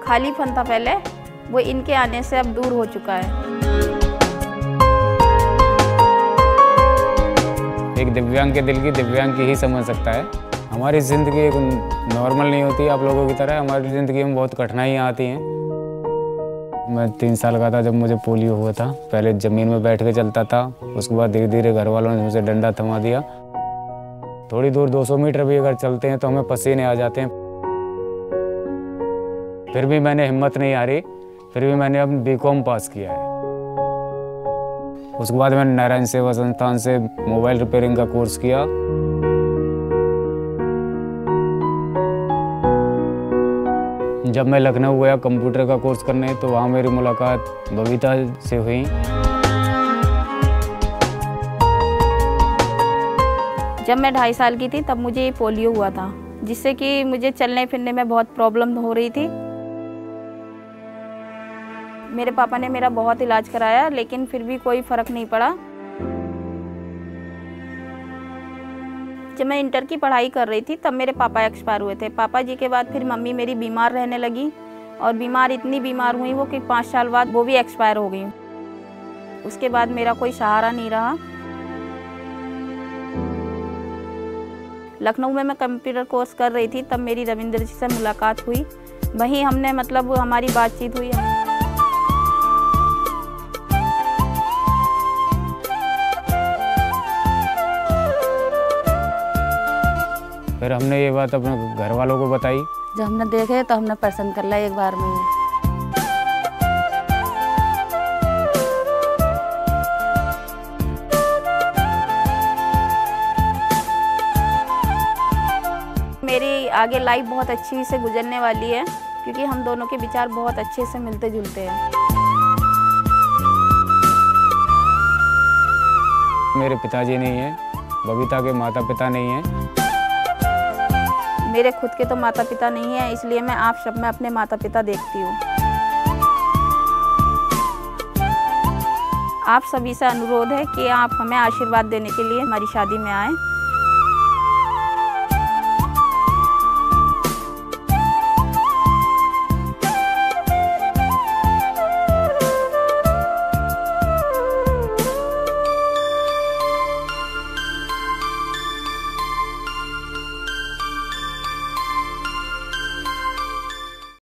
खालीपन था पहले, वो इनके आने से अब दूर हो चुका है। एक दिव्यांग के दिल की दिव्यांग की ही समझ सकता है। हमारी ज़िंदगी एक नॉर्मल नहीं होती आप लोगों की तरह। हमारी ज़िंदगी में बहुत कठिनाइयाँ आती हैं। मैं 3 साल का था जब मुझे पोलियो हुआ था। पहले ज़मीन में बैठ के चलता था, उसके बाद धीरे धीरे घर वालों ने मुझे डंडा थमा दिया। थोड़ी दूर 200 मीटर भी अगर चलते हैं तो हमें पसीने आ जाते हैं। फिर भी मैंने हिम्मत नहीं हारी, फिर भी मैंने अब बीकॉम पास किया है। उसके बाद मैंने नारायण सेवा संस्थान से मोबाइल रिपेयरिंग का कोर्स किया। जब मैं लखनऊ गया कंप्यूटर का कोर्स करने तो वहाँ मेरी मुलाकात बबीता से हुई। जब मैं 2.5 साल की थी तब मुझे पोलियो हुआ था, जिससे कि मुझे चलने फिरने में बहुत प्रॉब्लम हो रही थी। मेरे पापा ने मेरा बहुत इलाज कराया, लेकिन फिर भी कोई फ़र्क नहीं पड़ा। जब मैं इंटर की पढ़ाई कर रही थी तब मेरे पापा एक्सपायर हुए थे। पापा जी के बाद फिर मम्मी मेरी बीमार रहने लगी, और इतनी बीमार हुई वो कि 5 साल बाद वो भी एक्सपायर हो गई। उसके बाद मेरा कोई सहारा नहीं रहा। लखनऊ में मैं कंप्यूटर कोर्स कर रही थी, तब मेरी रविंद्र जी से मुलाकात हुई। वहीं हमने हमारी बातचीत हुई। फिर हमने ये बात अपने घर वालों को बताई। जब हमने देखे तो हमने पसंद कर लिया एक बार में ही। मेरी आगे लाइफ बहुत अच्छी से गुजरने वाली है, क्योंकि हम दोनों के विचार बहुत अच्छे से मिलते जुलते हैं। मेरे पिताजी नहीं हैं, बबीता के माता पिता नहीं हैं। मेरे खुद के तो माता पिता नहीं है, इसलिए मैं आप सब में अपने माता पिता देखती हूँ। आप सभी से अनुरोध है कि आप हमें आशीर्वाद देने के लिए हमारी शादी में आएं।